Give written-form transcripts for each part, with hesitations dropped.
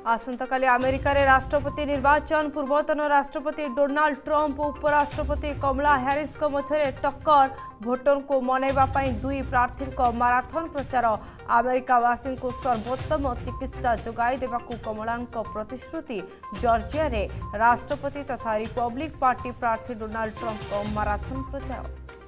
आसंताकाली America रे राष्ट्रपति निर्वाचन पूर्वतन राष्ट्रपति डोनाल्ड ट्रंप उपराष्ट्रपति कमला हैरिस को मध्य टक्कर भोटर को मनैबा पई दुई प्रार्थी माराथन प्रचार अमेरिकावासी को सर्वोत्तम चिकित्सा जोगाई देबाकू कमलांक प्रतिश्रुति जॉर्जिया रे राष्ट्रपति तथा रिपब्लिक पार्टी प्रार्थी डोनाल्ड ट्रंप को माराथन प्रचार।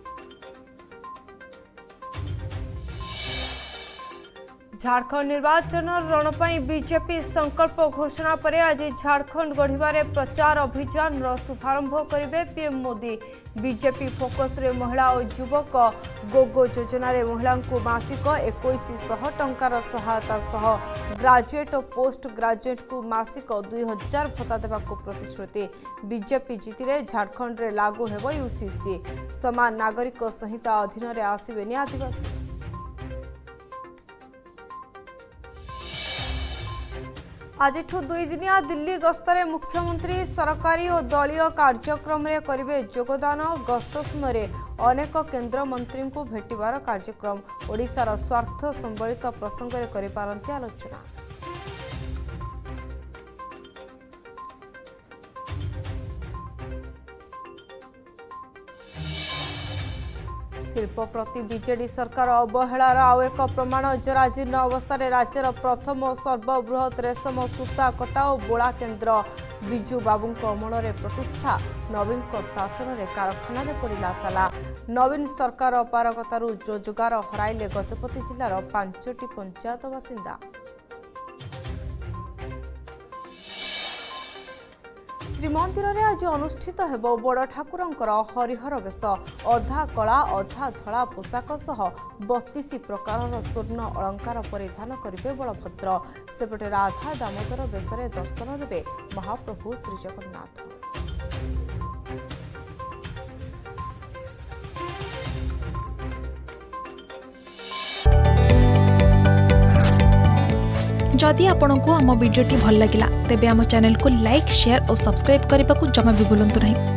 झारखंड निर्वाचन रणपाई बीजेपी संकल्प घोषणा पर आज झारखंड गढ़िबारे प्रचार अभियान शुभारंभ करेंगे पीएम मोदी। बीजेपी फोकस रे महिला और युवक गोगो योजना रे महिला को मासिक 2100 टंकार सहायता सह ग्रेजुएट और पोस्ट ग्रेजुएट को मासिक 2000 भत्ता देवा प्रतिश्रुति। बीजेपी जीतिले झारखंड रे लागू हेबो यूसीसी समान नागरिक संहिता अधीन रे आसीबेनी आदिवासी। आज 2 दिनिया दिल्ली गस्तरे मुख्यमंत्री सरकारी और दलीय कार्यक्रम रे करिवे योगदान। गस्त समय अनेक केंद्र मंत्री को भेटिबार कार्यक्रम। ओडिशार स्वार्थ संबलित प्रसंग रे करि पारंती आलोचना। शिल्प प्रति बीजेडी सरकार अवहेलार आउ एक प्रमाण। जराजीर्ण अवस्था राज्यर प्रथम सर्वबृहत रेशम सूता कटा और बोला केन्द्र बिजू बाबू अमल प्रतिष्ठा। नवीन शासन में कारखाना पड़ा ताला। नवीन सरकार अपारगतार रोजगार हराइले गजपति जिलार 5टी पंचायत बासिंदा। श्रीमंदिर रे आज अनुष्ठित हेबो बड़ ठाकुरंकर हरिहर बेश। अधा कला अधा धला पोशाक सह 32 प्रकार स्वर्ण अलंकार परिधान करिवे बलभद्र। सेपटे राधा दामोदर बेशरे दर्शन देवे महाप्रभु श्रीजगन्नाथ। जदि आपंक आम भिडी भल लगा तेब आम चैनल को लाइक शेयर और सब्सक्राइब करने को जमा भी भूलु नहीं।